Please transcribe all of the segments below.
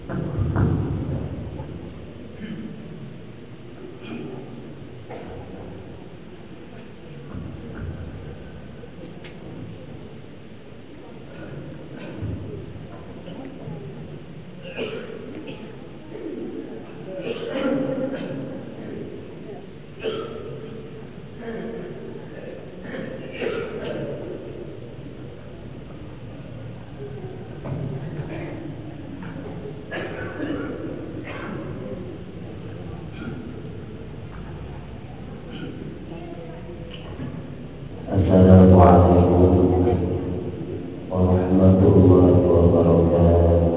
Assalamualaikum warahmatullahi wabarakatuh.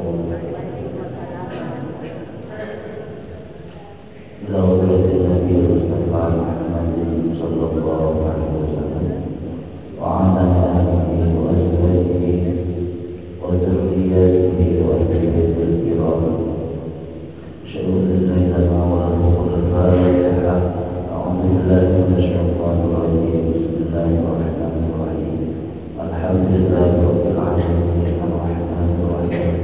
Zawjatul Nabi Mustafa Muhammadin sallallahu alaihi wasallam wa ala alihi wa azwajihi wa dzurriyyatihi wa tabi'il kiram. Asyhadu an la ilaha illallah a'udzu billahi minasyaitonir rajim. Bismillahirrahmanirrahim. Alhamdulillahirabbil alamin arrahmanirrahim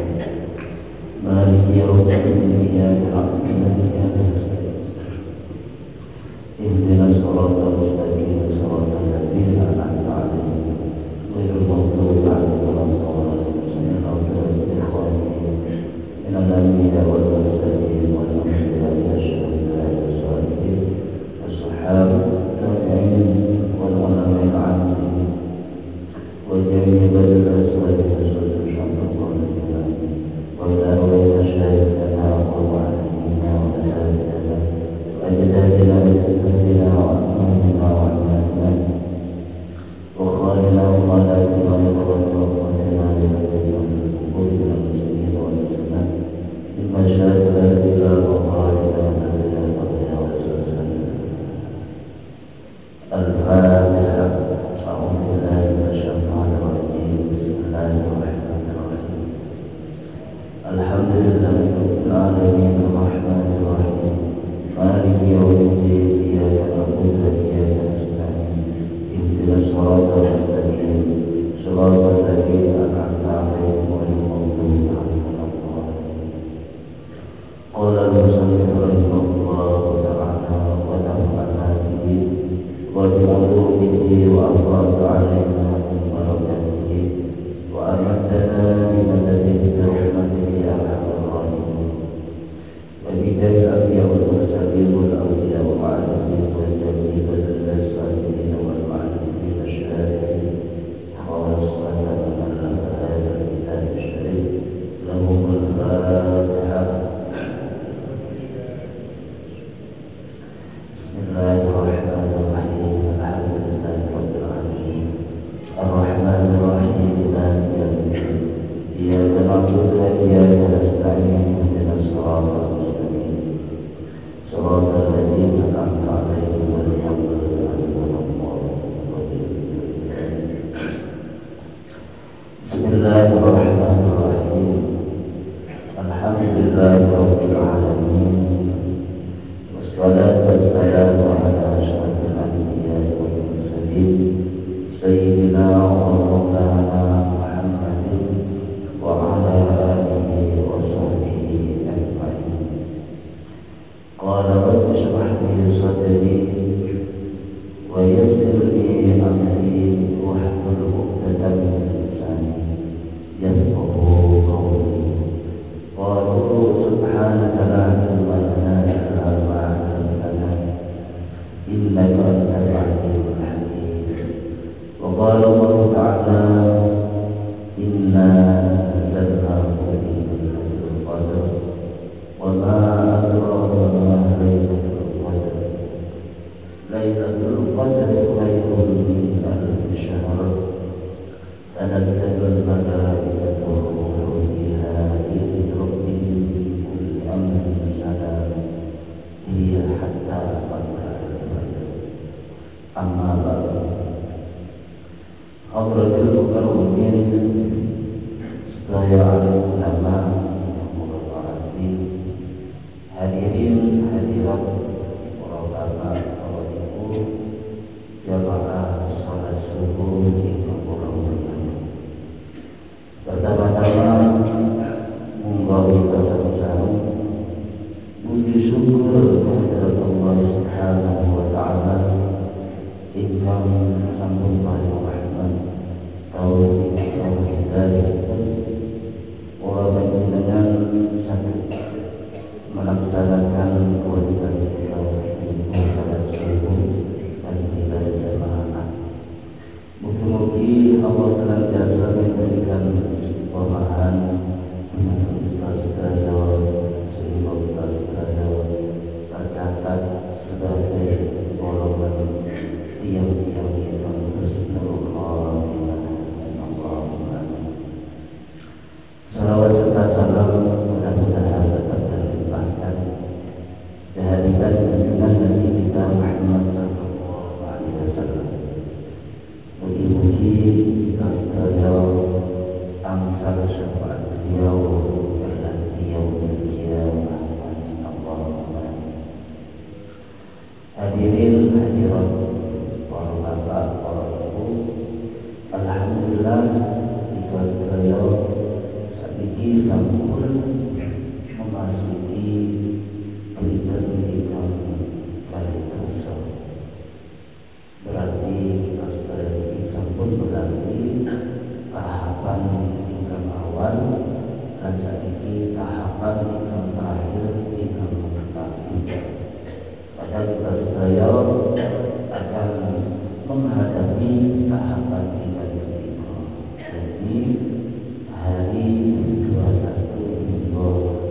awal rasa ini tahapan yang terakhir yang terakhir. Pada kita saya akan menghadapi tahapan yang ketiga, jadi hari 21 Minggu.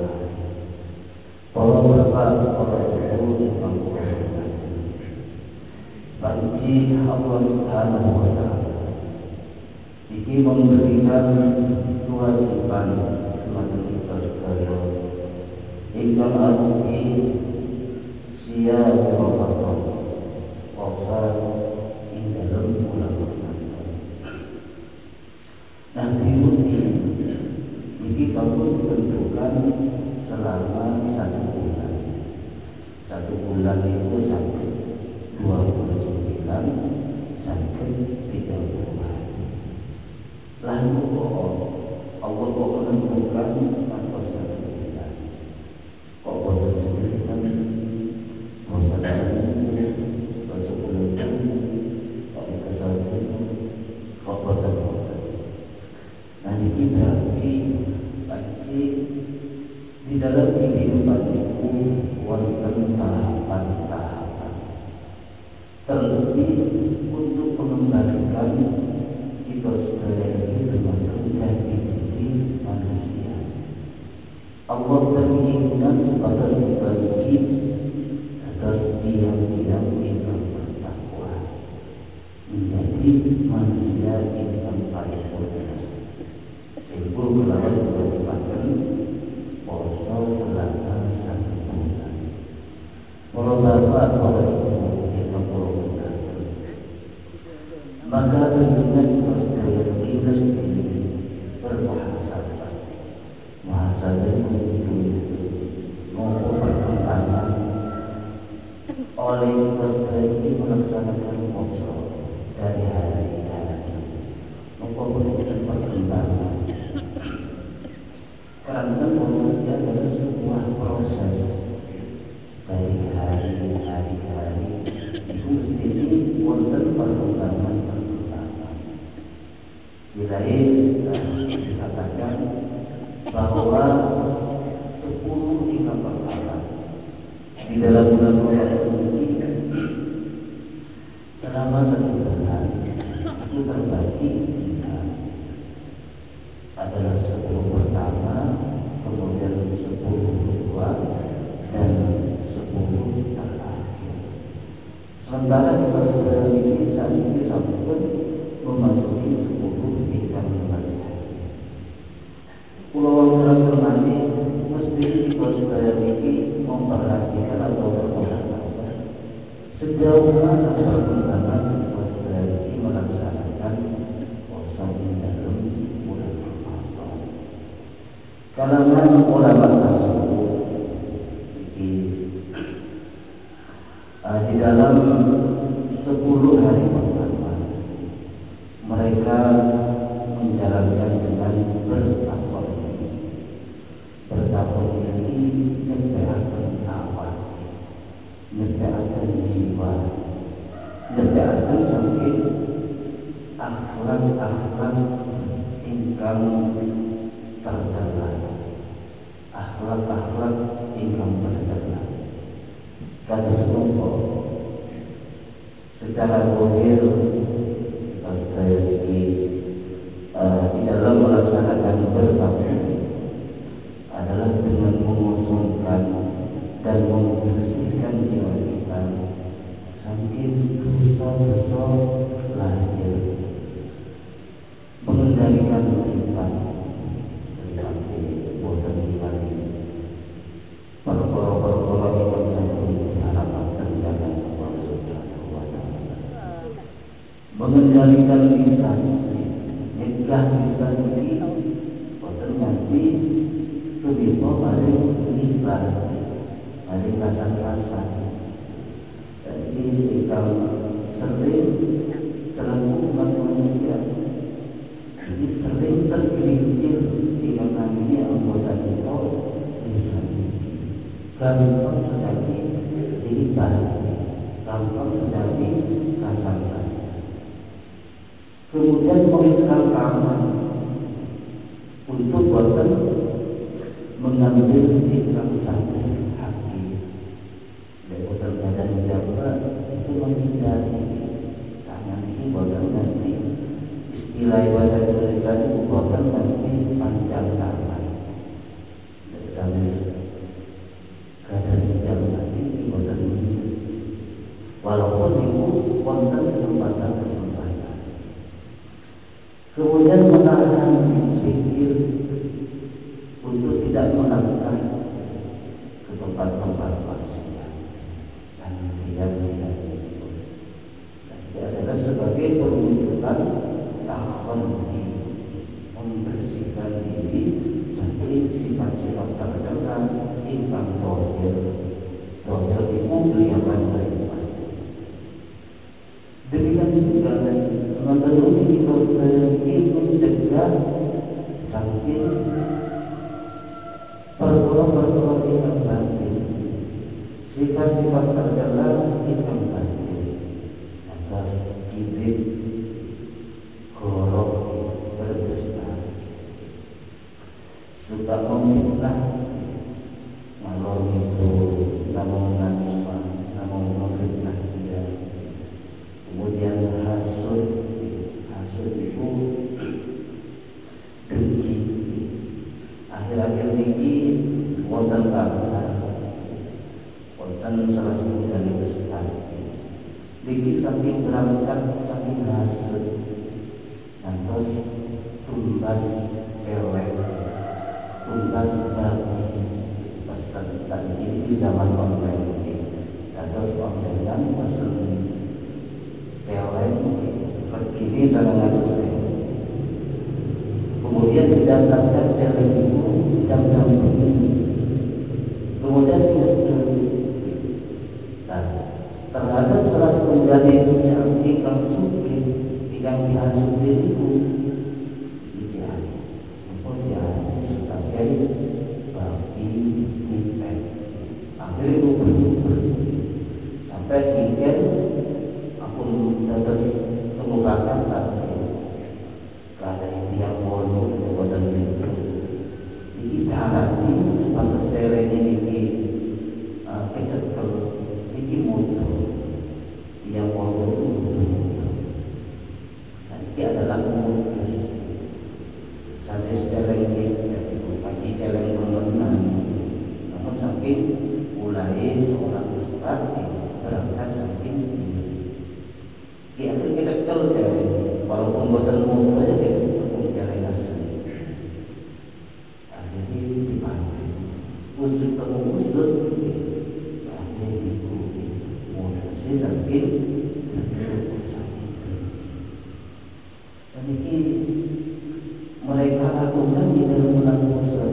Para bapak, para ibu yang berhormati, bagi Allah Subhanahu wa Ta'ala ini memberikan kewajiban kepada kita sekalian hingga arti siap Ramadan puasa hingga bulan Ramadan. Nanti ini kamu ditentukan selama 1 bulan. 1 bulan itu sampai 29 sampai 30. Lalu Allah kok menentukan tanpa sebelumnya. Kok boleh sebelumnya? Masa lalu, masa sebelumnya, kok dikasih kok boleh. Nah ini berarti di dalam kehidupan itu wonten tahapan-tahapan. Terlebih untuk mengembalikan kita sekalian menjadi diri manusia. Allah beringinkan kepada kita ini agar diam-diam kita bertakwa menjadi manusia yang paripurna. Ibu melawan kewajiban puasa selama 1 bulan. Para bapak, para ibu yang berhormat, maka tentunya kita bermuhasabah. Muhasabah itu maupun perkembangan oleh kita ini melaksanakan puasa dari hari ke hari maupun perkembangan. Karena puasa adalah sebuah proses dari hari ke hari itu sendiri wonten perkembangan. Dikatakan bahwa 10 hingga perkara di dalam bulan Ramadan ini selama 1 bulan itu terbagi 3. Adalah 10 pertama, kemudian 10 kedua, dan 10 terakhir. Sementara kita sudah ini saat ini sampai memasuki 10 hingga 15. Pulau Terangani mesti kita sudah ini memperhatikan atau berpengalaman sejauh mana perkembangan kita sudah ini melaksanakan puasa di dalam bulan Ramadan. Kalangan ulama tersebut di dalam 10 hari pertama mereka menjalankan dengan bertakwa. Bertakwa ini nyediakan awal, nyediakan jiwa, nyediakan sampai akhlak ingkang tercela, akhlak ingkang tercela. Kata semoga secara zahir saya ini di dalam melaksanakan bertakwa adalah dengan mengosongkan dan membersihkan jiwa kita sampai dosa-dosa lahir, mengendalikan sifat seperti bosan diri, perkara-perkara yang diharapkan terjaga Allah Subhanahu wa Ta'ala, mengendalikan lisan, nyegah lisan ini, bosan nanti begitu paling lisan, paling rasa-rasa. Jadi jika sering terlakukan manusia, jadi sering tergelincir dengan namanya anggota kita lisan. Gampang terjadi lisan, gampang terjadi rasa-rasa. Kemudian mengikat tangan untuk sifat terjelas hitam putih, agar bibit gorok berdusta, suka memfitnah, ngalor itu namun memfitnah dia, kemudian hasud itu dengki, akhir-akhir ini wonten kabar, wonten salah satu dari besar, dengki saking berangkat saking hasud, nantos tumbas kelek, tumbas babi, pesan ini di zaman online ini, nantos online pesan kelek, begini sangat sering. Kemudian didatangkan kelek itu jam-jam begini, kemudian terhadap salah satu dari yang ingkang suki, yang dihasut diriku, kemudian sebagai babi mipet. Akhirnya itu berubah sampai ingin aku dapat mengukakan tapi ada yang bodoh dan itu. Ini cara ini pada sering ini kecekel, ini mudah. Yang bodoh itu mudah. Nanti adalah mudah. Saya sering ini pagi sering mengenal. Namun saking mulai seorang ustaz berangkat saking dia akan kecekel walaupun bosan mudah saja dia wujud wujud ada diikuti modasi tapi dan ini mereka lakukan di dalam bulan puasa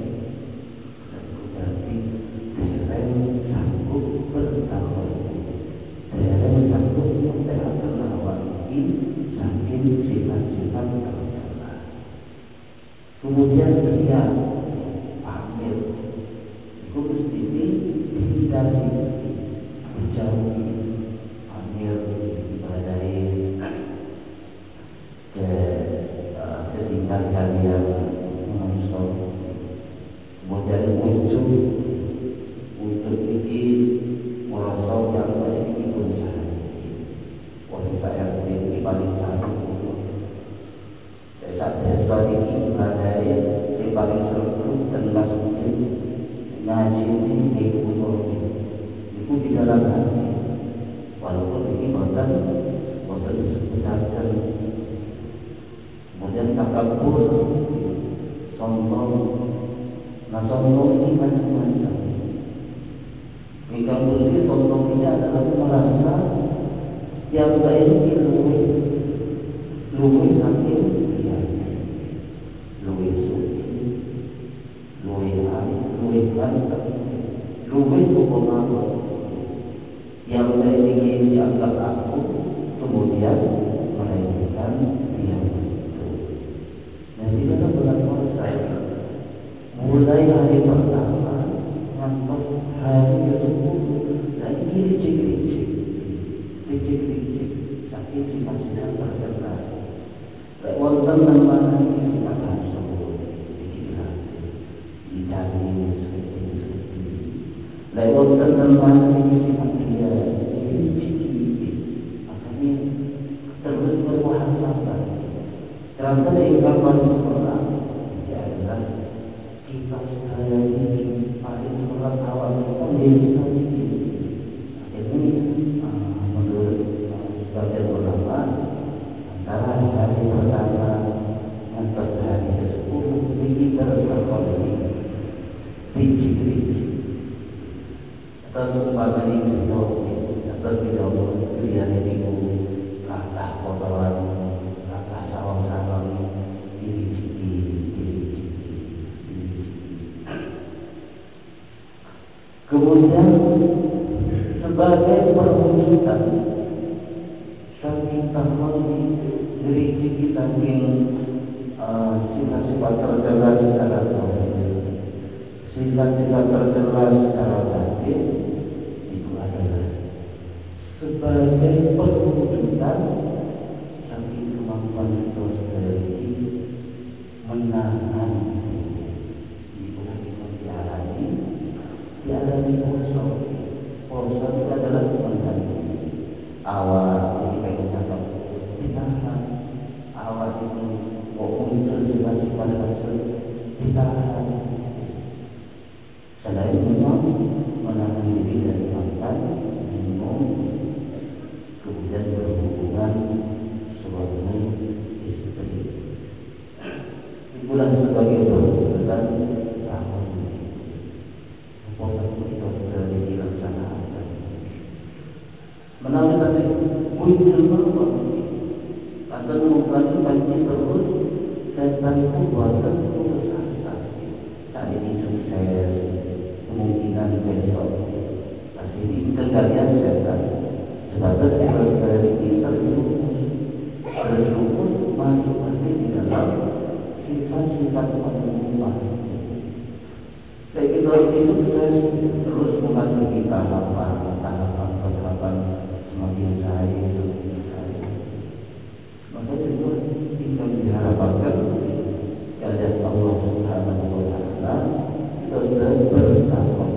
berarti dereng sanggup bertahun dereng sanggup memperhatikan lawan ini saking sifat-sifat tercela. Kemudian dia dihindari, dijauhi, ambil ibadai ke ketinggian kalian menonton. Kemudian wujud ini merosot yang banyak ini pun jahat. Wanita RT ini paling satu. Saat desa ini ibadai yang paling seru dan masukin ngaji ini itu di dalam hati, walaupun ini bukan disebutkan. Kemudian takabur, sombong, nah sombong ini macam-macam. Jika mungkin sombong ini adalah merasa yang baik ini luwih sakit, ya, luwih suci, luwih mantap, luwih pengalaman. Yang saya ingin dianggap aku, kemudian melainkan dia itu. Dan di dalam bulan puasa, mulai hari pertama sampai hari ke-10, dan ini licik-licik, sakit sifat-sifat terkenal. Wonten nama ini sifat hasud, dicari seperti. Wonten nama ini sifat dia, makanya terus bermuhasabah. Ternyata yang paling sekolah dia adalah kita sekali ini paling sekolah awal kita menjadi sedikit. Ini menurut sebagian ulama antara hari pertama sampai hari ke-10 ini terkondisi licik-licik. Atau umpamanya itu atau tidak pilihan itu kata kotoran, kata sawang-sawang diliciki. Kemudian sebagai perwujudan saking tahun diliciki saking sifat-sifat tercela secara zahir, sifat-sifat tercela secara batin, itu sebagai perwujudan dari kemampuan kita sendiri menahan dialami poso. Poso itu adalah menahan awal ketika kita ditahan, awal itu muncul sifat-sifat tersebut ditahan. Selain memang menahan diri dari makan, minum, kemudian berhubungan suami istri. Itulah sebagai perbuatan tahun pola kita sudah dilaksanakan. Menawi tadi muncul bahwa atau mengkaji panci terus setan itu buatan putus asa. Saat ini sukses, kemungkinan besok masih di kendalian setan. Sebatas efek dari kita terjerumus masuk di dalam sifat-sifat pengubah. Baik itu sukses terus memasuki tahapan semakin saya. Maka itu kita diharapkan kepada Allah Subhanahu wa Ta'ala kita sudah bersama.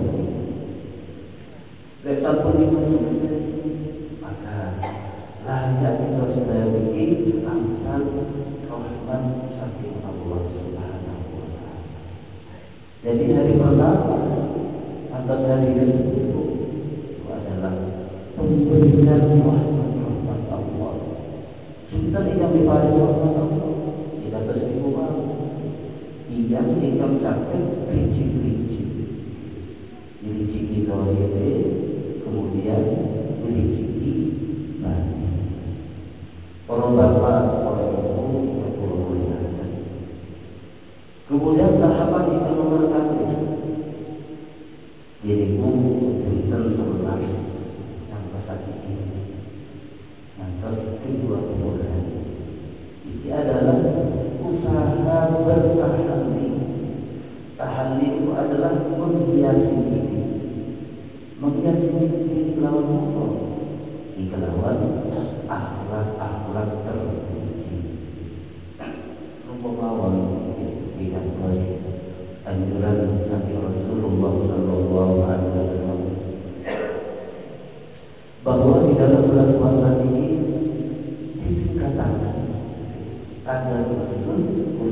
Betapun itu sukses, maka layak kita sudah bikin amal rahmat saking Allah Subhanahu wa Ta'ala. Jadi hari pertama atau hari ke-10 itu adalah pemberian rahmat Allah. Kita tidak dipakai rahmat Allah, tidak tersimpul. Yang ingkang sakit rinci-rinci, dirinci dohiri, kemudian dirinci bani. Para bapak, para ibu, para ayah. Kemudian tahapan itu nomor 1. Dirimu berikan sebelah yang kesakiti. Yang kedua bulan. Ini adalah usaha bertahalli. Tahalli itu adalah menghiasi diri. Menghiasi diri kelawan apa? Di kelawan akhlak-akhlak terpuji. Rumpamawan tidak boleh anjuran Nabi Rasulullah Sallallahu Alaihi Wasallam bahwa di dalam bulan puasa ini dikatakan agar Quran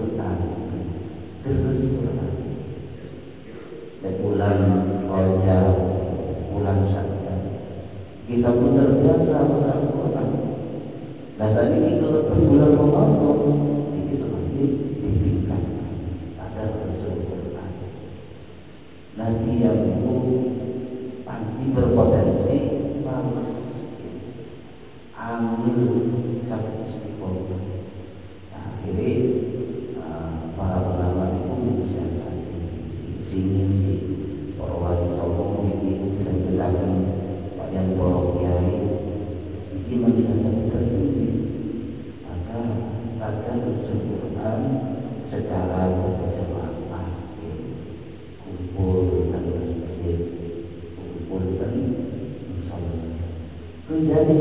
terus Quran dan bulan Rajab, bulan Syawal kita pun terbiasa baca Quran. Nah tadi kita lepas bulan Ramadan kita masih ditingkatkan agar terus Quran. Nanti yang itu pasti berpotensi bagus ambil satu istiqomah. Akhirnya para ulama itu mengusahakan sini para wali songo ini saya jelaskan Pak yang borok kiai ini menjelaskan tertinggi agar kesempurnaan secara berjamaah kumpul dan masjid kumpul dan misalnya menjadi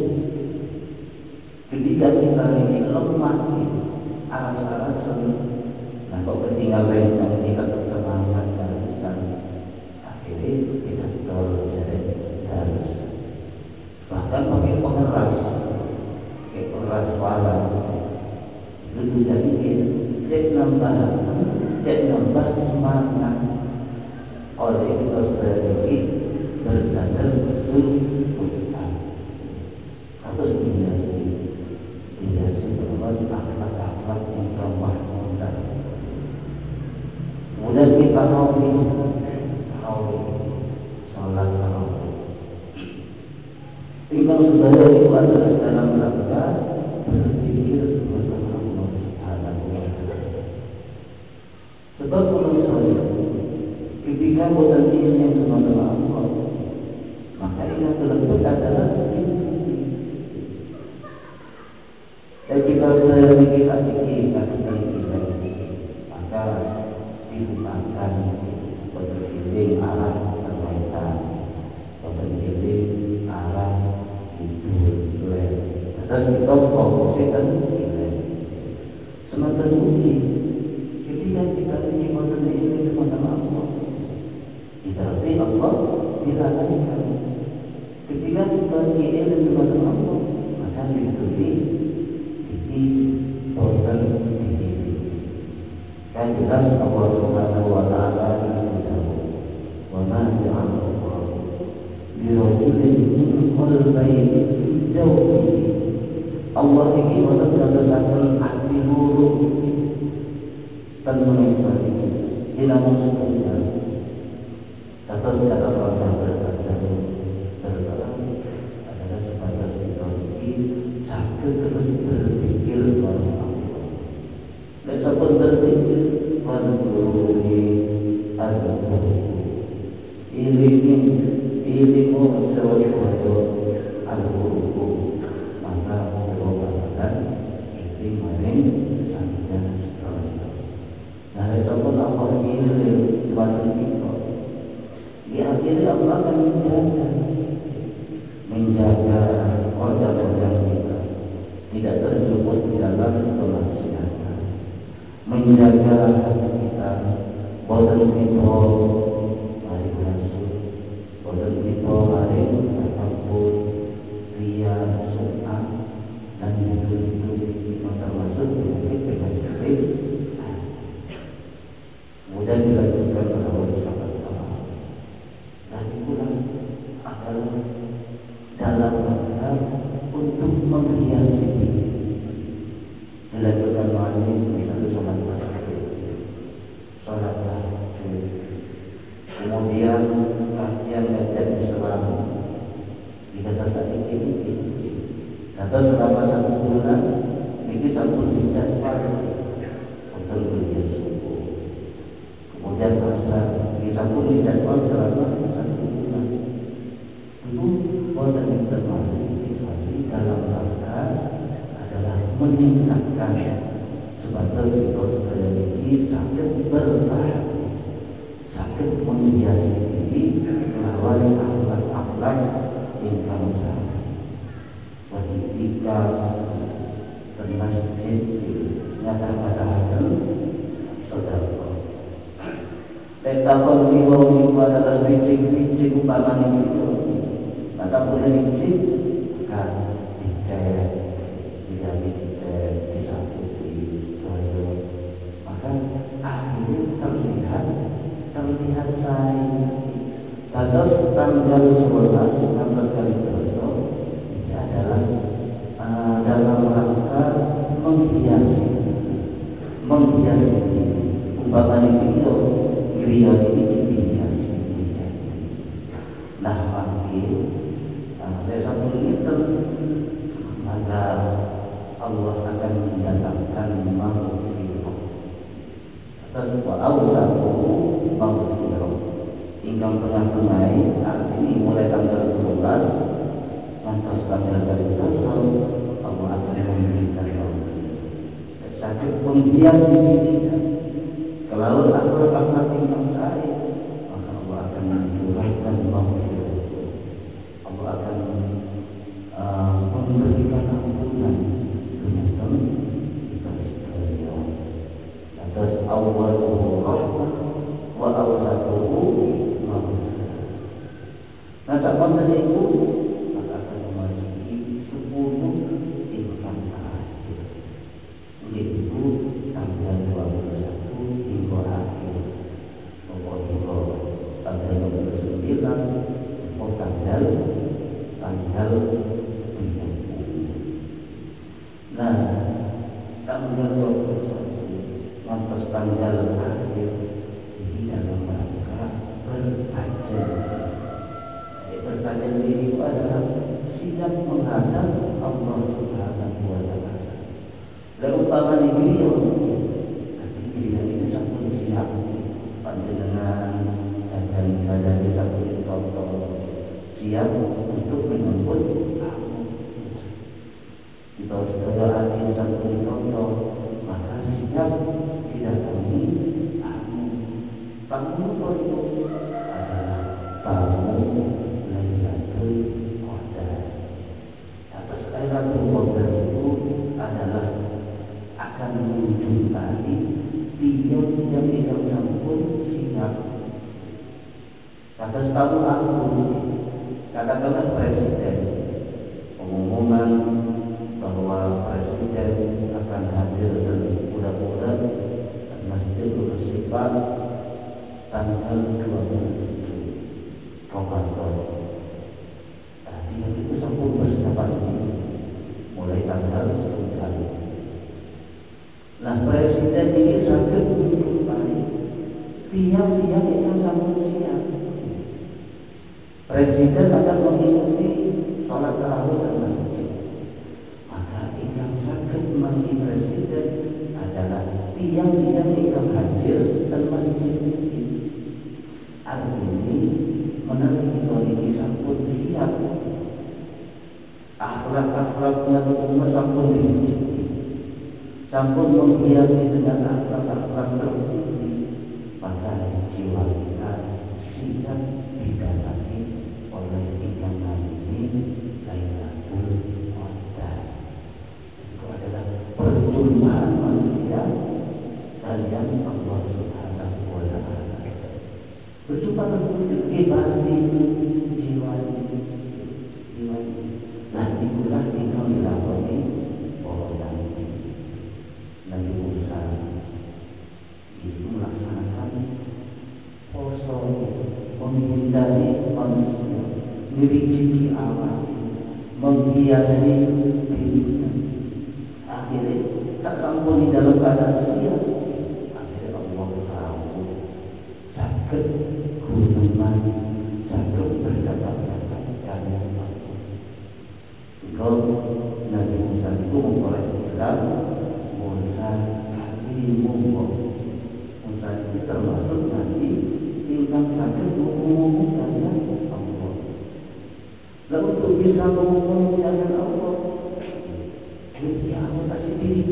ketika kita ini lemah aras-arasan, nah kok ketinggal rencana kita bersemangat dan akhirnya kita terlalu harus bahkan pakai pengeras suara itu bisa bikin cek nambah semangat oleh kita sendiri berdasar kesulitan harus dihiasi dengan akhlak-akhlak yang ramah mudah. Kemudian kita tarawih salat tarawih. Tinggal saudara itu adalah dalam rangka berzikir bersama Allah Subhanahu wa Ta'ala. Sebab menurut saya ketika potensi yang sama Allah, maka ini terlebih adalah dan jika kita pikirkan maka dibukakan berkeliling arah kebaikan, berkeliling arah setan ilang. Semata uji ketika kita ini boten ilang kepada Allah. Berarti Allah dilalaikan. Ketika kita ilang kepada Allah, maka ditulis di boten diri. Kan jelas Allah Subhanahu wa taala beritahu, "Wa ma ja'ala Allah li rajulin min qalbayn fi jawfihi." Allah ini menetapkan hati buruk dan menikmati tidak maksudnya atau secara rasa berkata terkadang adalah sebatas situasi sakit terus berpikir bahwa dan siapa berpikir bergurui atau ilmu sesuatu al-guru maka berubahkan itu maring saja seterusnya. Nah, ataupun apa ini suatu kita di akhirnya Allah akan menjaga organ-organ kita tidak terjebak di dalam kemaksiatan, menjaga hati kita boten kita mari masuk, boten kita mari takabur, ria, sum'ah dan itu termasuk penyakit-penyakit. Kemudian dilanjutkan oleh sahabat-sahabat. Dan itulah adalah dalam rangka untuk menghiasi diri. Dilanjutkan oleh misalnya sholat tahajud, sholat tahajud. Kemudian kajian Islam dikatakan ini. Atau selama 1 bulan ini satu dijadwal untuk belajar subuh. Kemudian asar kita pun dijadwal selama 1 bulan. Itu boten yang termasuk di dalam rangka adalah meningkatkan sebagai kita memiliki sakit bertahan, sakit menghiasi diri melalui akhlak-akhlak ingkang salah. Ketika termasjid nyata-nyata saudara. Tetapkan itu adalah fisik umpamanya itu. Maka boleh fisik akan dicek, tidak disakiti, maka akhirnya terlihat saya. Pada tanggal 11 tanggal kali adalah dalam rangka menghiasi umpamanya video ini dihiasi. Nah makin desa itu maka Allah akan mendatangkan maghfirah dan wa'awsatuhu maghfirah ingkang tengah-tengah artinya mulai tanggal 11 lantas tanggal dari Tuhan Allah akan memberikan sakit menghiasi diri. Kalau akhlak yang baik maka Allah akan mencurahkan maghfirah. Allah akan memberikan ampunan dengan kita sekalian. Atas awwaluhu rahmah wa awsatuhu maghfirah. Nah, tak itu tanggal akhir ini dalam rangka berkajian. Berkajian ini adalah siap menghadap Allah Subhanahu wa taala. Lalu umpamanya beliau, ini satu siap panjenengan dan satu contoh siap untuk menyambut tamu. Kita sudah ada satu contoh, maka siap didatangi tamu itu adalah tamu Lailatul Qadar. Atas Lailatul Qadar itu tanggal 12 Ramadan. Tadi itu sampun persiapan ini mulai tanggal 10 hari. Nah, presiden ini sakit menjumpai tiang-tiang yang sampun siap. Presiden akan mengikuti sholat tarawih dan masjid. Maka yang sakit bagi presiden adalah tiang-tiang yang hadir dan masjid ini. Artinya menarik ini sampun siap. Akhlak-akhlaknya umat sampun diuji, sampun menghiasi dengan akhlak-akhlak terpuji. Maka jiwa kita siap didapati oleh yang nanti Lailatul Qadar. Itu adalah perjumpaan manusia kalian Allah Subhanahu wa Ta'ala. Berjumpa dengan kebati jiwa ini. Nah, itulah yang dilakoni oleh Nabi Musa. Itu melaksanakan poso, menghindari manusia, merijiki awan, menghiasi dirinya. Akhirnya tak sampun di dalam keadaan siap. Akhirnya Allah tahu sakit gunungan, sakit berkata-kata kalian mampu. Kalau Nabi Musa itu memperoleh Islam, Musa kalimullah. Musa itu termasuk Nabi tingkat sakit mengumumkan Allah. Lalu untuk bisa mengumumkan Allah, ya Allah pasti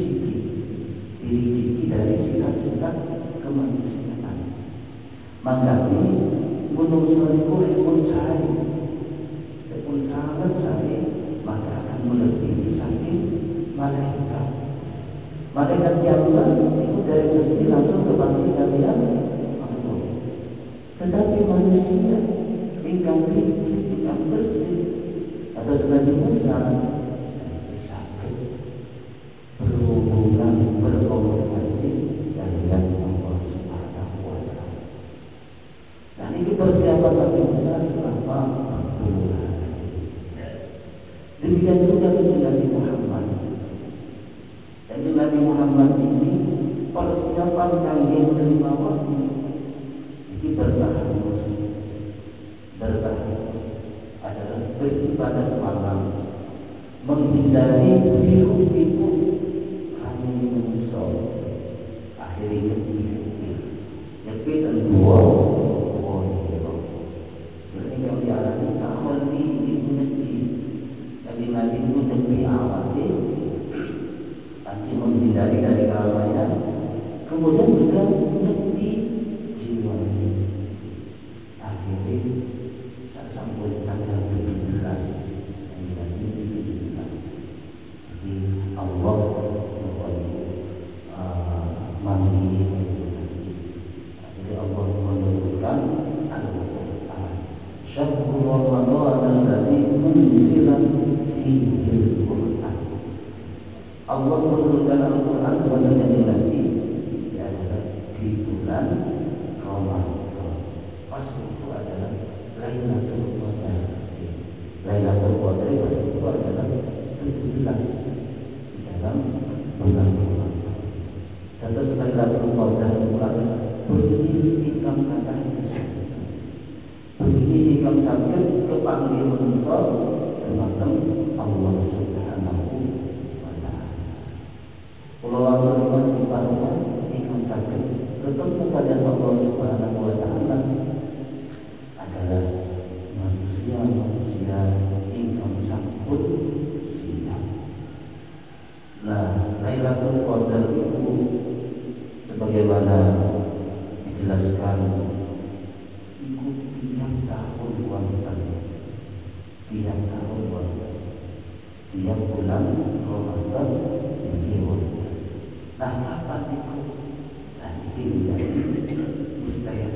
dirijiki dari sifat-sifat kemanusiaan. Maka ini gunung Soriku pun cari, pun sangat cari, maka akan melebihi saking malaikat. Malaikat yang itu dari segi langsung kebangkit kalian Allah. Tetapi manusia tinggal bersih atau sebagai Musa sakit berhubungan berkomunikasi dengan Allah Subhanahu wa Ta'ala. Dan ini persiapan Nabi Musa selama 40 hari. Demikian juga dengan Nabi Muhammad. Jadi Nabi Muhammad ini persiapan kangge menerima wahyu. Ini bertahan adalah beribadah malam, menghindari hirup-piku kami menyusul. Akhirnya nyepit dan dua jadi yang dialami tahun ini Nabi itu lebih awasi, nanti menghindari dari keramaian, kemudian juga lebih jiwa. Akhirnya tak sampai tanggal 17, jadi Allah manggil. Jadi Allah menurunkan Al-Quran. Syahrul Ramadan alladzi unzila fihi Al-Quran. Allah menurunkan Al-Quran kepada Nabi adalah di bulan Ramadan. Pas itu adalah Lailatul Qadar. Lailatul Qadar itu adalah 17 di dalam bulan Ramadan. Dan Lailatul Qadar itu adalah bunyi hikam kata bunyi hikam sakit kepanggil manusia termasuk Allah Subhanahu wa Ta'ala. Kalau Allah Subhanahu hikam sakit ketemu pada Allah Subhanahu wa Ta'ala adalah manusia hikam sakit siap. Nah, Lailatul Qadar itu sebagaimana dijelaskan itu tiap tahun tiap bulan Ramadan ini. Nah, apa itu? Nah, ini menjadi misteri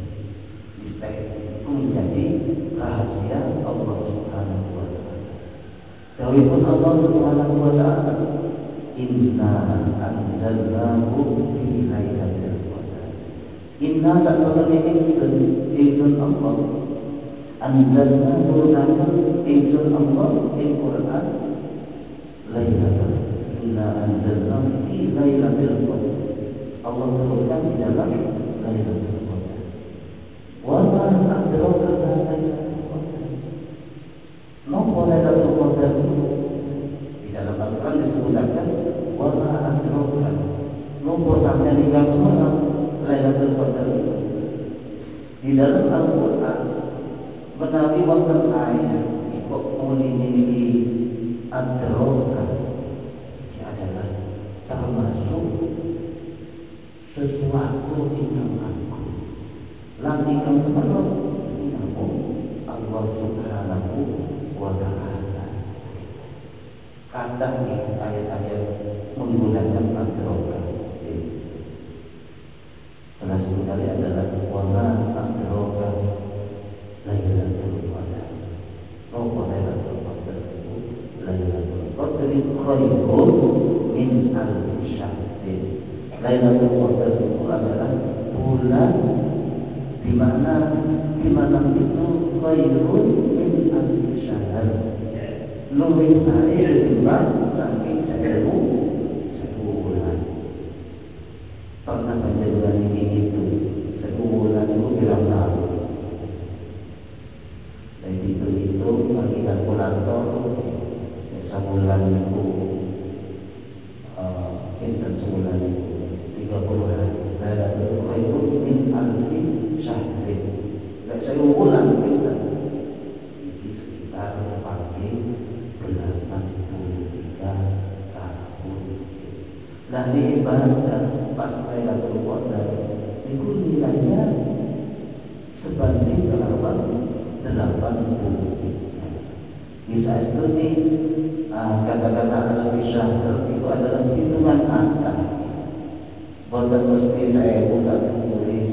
itu menjadi rahasia Allah Subhanahu wa Ta'ala. Dawuh Allah Subhanahu wa Ta'ala, inna anzalnahu fi lailatul qadar. Inna ta'ala izun Allah anzalna nurana izun Allah Al-Quran Lailatul Inna anzalna fi Lailatul Qadar. Allah turunkan di dalam Lailatul Qadar. Wa ma adraka ma Lailatul Qadar. Nopo Lailatul Qadar di dalam Al-Quran disebutkan wa ma adraka. Nopo sampai di dalam Lailatul Qadar. Di dalam Al-Quran menawi wonten ayat kok muni adraka adalah termasuk sesuatu yang agung. Lagi kamu namun Allah Subhanahu wa Ta'ala. Kata di ayat-ayat menggunakan adraka. Salah satu kali adalah wama adraka Lailatul Qadar. Nopo Lailatul Qadar itu Lailatul Qadar khairun min alfi syahr. Lailatul Qadar itu adalah bulan di mana itu khairun min alfi syahr. Lebih baik dibanding saking 1000 bulan. Pernah baca bulan ini itu 1000 bulan itu bilang tahun. Dan itu bagi kalkulator sebulan itu intan sebulan itu 30 hari. Lailatul Qadar min alfi syahrin. Dan 1000 bulan kita itu sekitar pagi 83 tahun. Nah di ibadah pas Lailatul Qadar itu nilainya sebanding 80. Bisa seperti kata-kata al-Syahr itu adalah hitungan angka. Bukan mesti saya buka tulis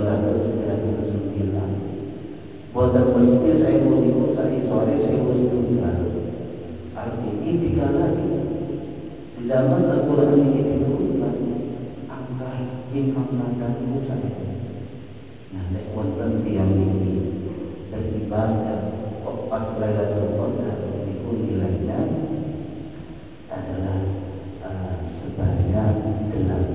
999. Bukan mesti saya buka sore saya buka. Artinya tiga lagi. Di dalam Al-Quran ini disebutkan angka dan saya. Nah, wonten tiang ini beribadah kok pas Lailatul Qadar itu nilainya adalah sebanyak 83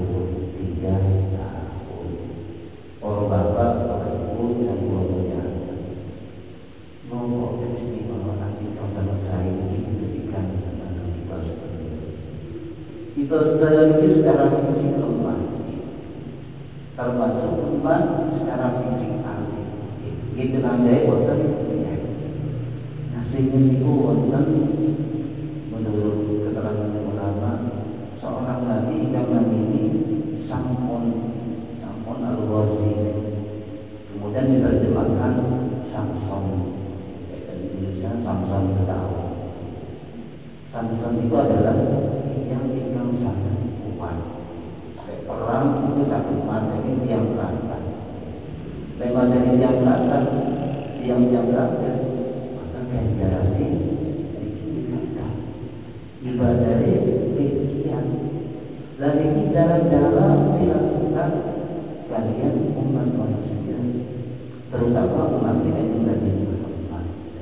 tahun. Orang bapak, orang ibu yang punya nomor istimewa nanti sama saya diberikan kepada kita seperti itu. Kita sudah secara fisik lemah, termasuk lemah secara fisik asli. Itu namanya wonten. Nah, sehingga itu wonten menurut keterangan ulama seorang nabi yang namanya Sam'un al-Ghazi. Kemudian diterjemahkan Samson. Dan Indonesia Samson ketawa. Samson itu adalah yang sangat kuat. Perang itu sakit mati yang berangkat. Lewat dari yang berangkat, yang berangkat, maka ganjarannya dikirimkan. Ibadahnya sekian. Lalu ini jalan-jalan dilakukan kalian umat manusia, terutama umat yang Nabi Muhammad.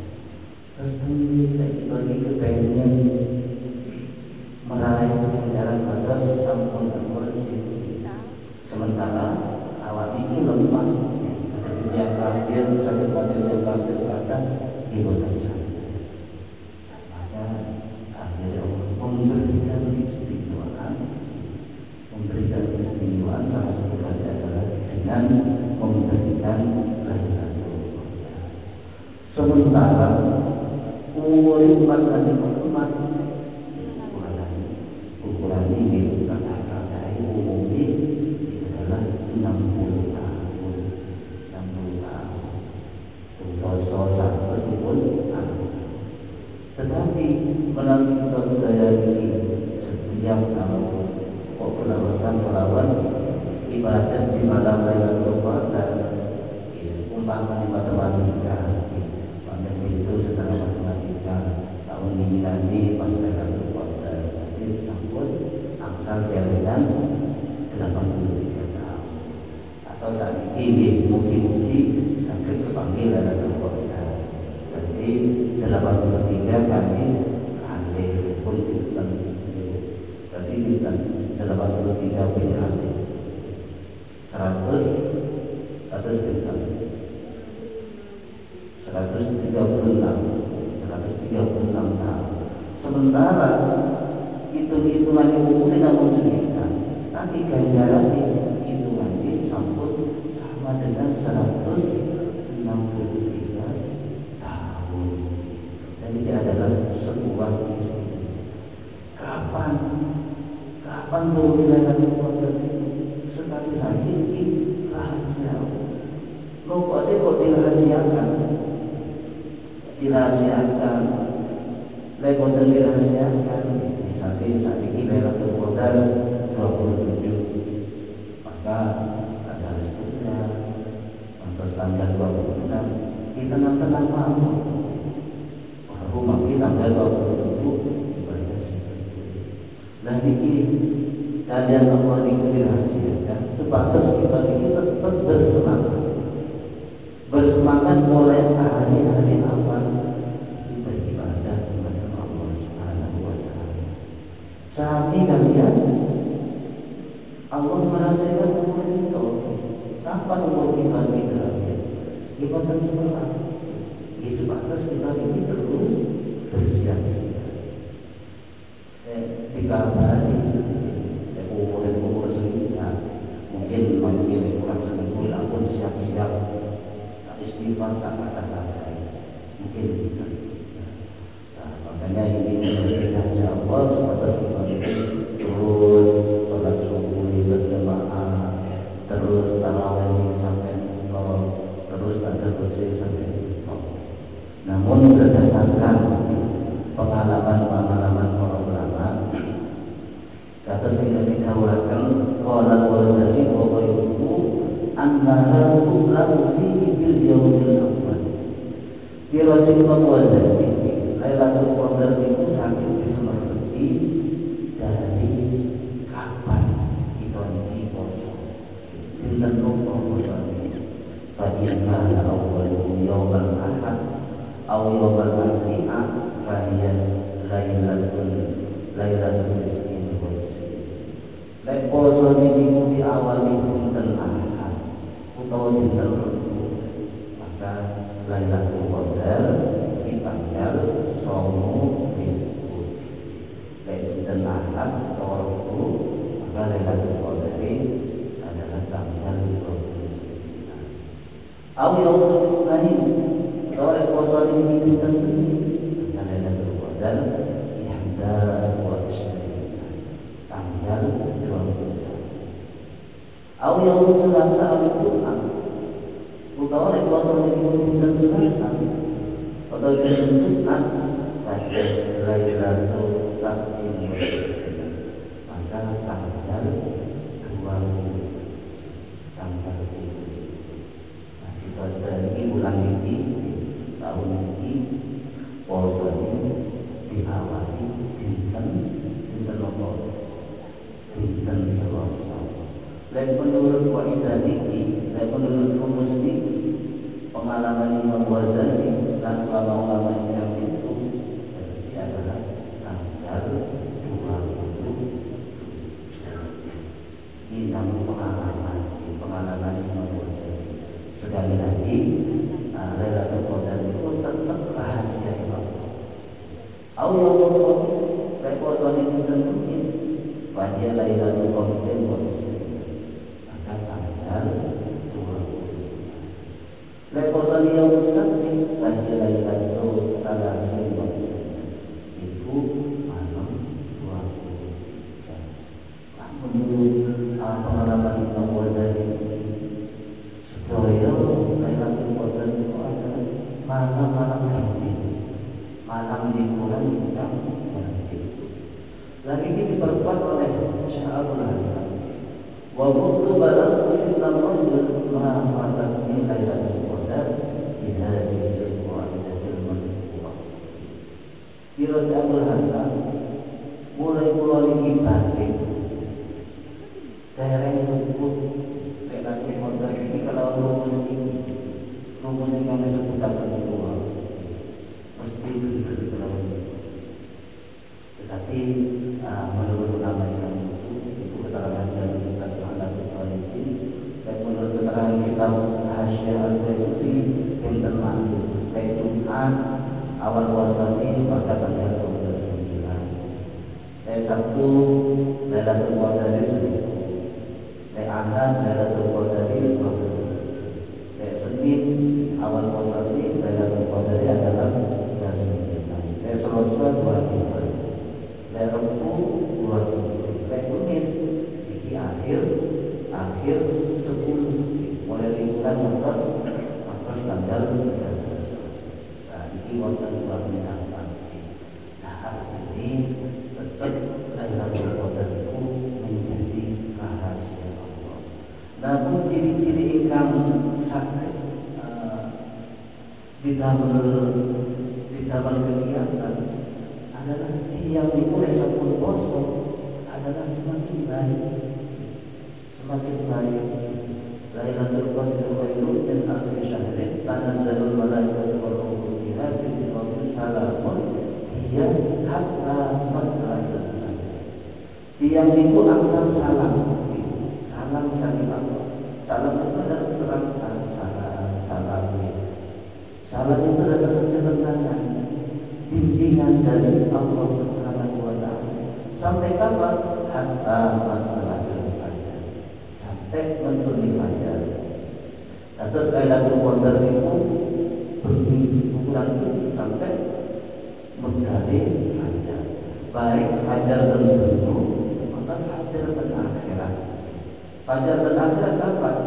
Terus bagi kepengen meraih ganjaran pada sampun al-Qur'an. Sementara awal ini lemah, yang kafir, sakit mati yang kafir kata ibu dan maka akhirnya Allah memberikan keistimewaan salah satu kali adalah dengan memberikan Lailatul Qadar. Sementara umur umat Nabi Muhammad ukuran ini kata-kata umumnya adalah 60 tahun. 60 tahun. Contoh betul. Tetapi melalui budaya ini setiap tahun melawan ibadah di malam Lailatul Qadar, umpama di matematika, pada itu secara matematika tahun ini nanti pas Lailatul Qadar, jadi sambut angsal jalinan 83 tahun. saat ini mugi-mugi sampai kepanggil Lailatul Qadar. Jadi 83 kali kali pun dinten. Jadi dinten 83 pun kali 100 dinten 136 tahun. Sementara hitung-hitungan umumnya namun sedikit, tapi ganjaran hitungannya sampun sama dengan 163 tahun. Jadi ini adalah sebuah kapan turun Lailatul Qadar itu sekali lagi ini rahasia. Kok dirahasiakan, Lailatul dirahasiakan. Misalnya saat ini Lailatul Qadar 27, maka ada restunya untuk tanggal 26 kita tenang malam. Baru mungkin tanggal 27 ibadah seperti. Dan ini kalian Allah itu dirahasiakan sebatas kita ini tetap bersemangat mulai hari-hari awal beribadah kepada Allah Subhanahu wa Ta'ala. Saat ini kalian Allah merahasiakan umur itu. Kapan umur kita berakhir? Kita terserah. Itu batas kita ini terus bersiap-siap. Dikabari umur sekitar mungkin kurang seminggu pun siap-siap. Istighfar kata-kata mungkin bisa. Makanya ini rahasia Allah supaya kita terus sholat subuh berjamaah, terus tarawih sampai terus ada bersih sampai namun berdasarkan pengalaman para ulama, kata tidak dikawalkan kalau dari bahwa itu antara tulang bil yaumil awal. Di Rasulullah Ghazali, Lailatul Qadar itu sangat dimengerti dari kapan kita ini poso. Dinten nopo poso ini? Fa'inna awwalu yaumal ahad aw yaumal arbi'a fahiya lailatul isnin wa isnin. Lek poso ini diawali dinten ahad utawa dinten Rabu, maka Lailatul Qadar di tanggal 9 Minggu. Lek dinten ahad utawa Rabu, maka Lailatul Qadar adalah tanggal 29. Aw yaumul lain, kalau lek poso ini dinten maka Lailatul Qadar ihda wa ishrina, tanggal 21. Aw yaumul Selasa al-Jumat, utawa lek poso niku dinten Selasa atau dinten Jumat pada Lailatul Qadar, maka tanggal 20 tanggal 20. Nah, kita dari bulan ini tahun ini poso ini diawali dinten apa? Dinten Selasa. Dan menurut waidah ini, dan menurut rumus ini, pengalaman Imam Ghazali dan ulama-ulama yang itu berarti adalah tanggal 20. Ini namun pengalaman Imam Ghazali. Sekali lagi, Lailatul Qadar itu tetap rahasia Allah. Allah Lailatul itu tentunya pada Lailatul Qadar tanggal 20. Lailatul yang sakti pada Lailatul Qadar itu malam 23. Menurut pengalaman Imam Ghazali, sedaya Lailatul Qadar itu adalah malam-malam ganjil, malam liburan yang ganjil. Dan ini diperkuat oleh Syarul Hasan. rumus yang disebutkan itu mesti begitu. Tetapi menurut ulama yang itu keterangan dari Ustaz Muhammad Al-Walidi, dan menurut keterangan kitab Hasyiah Al-Bayuti yang termasuk baik Jumat awal puasa ini pada tanggal 29, Sabtu Lailatul Qadar itu, Ahad Lailatul Qadar itu, Senin awal puasa ini Lailatul Qadar adalah 29, Selasa 25, Rabu 27, Kamis di akhir 10 mulai bulan Maret tanggal 13. Nah, ini wonten suami apa? Nah, ini tetap Lailatul Qadar itu menjadi rahasia Allah. Namun ciri-ciri ingkang sakit di dalam kegiatan adalah yang dimulai sepuluh poso adalah semakin baik. Lailatul Qadar khairun min alfi syahrin tanazzalul malaikatu war ruhu fiha bi salamun hiya hatta matla'il fajr. Tiang itu akan salam dari Allah. Salam itu adalah terangkan salam. Salam itu adalah ketenangan, bimbingan dari Allah Subhanahu wa taala. Sampai kapan? Hatta matla'il fajr. Sampai mencuri fajar. Atau Lailatul Qadar itu bulan itu sampai menjadi fajar. Baik fajar tertentu, maka fajar dan akhirat. Fajar dan akhirat apa?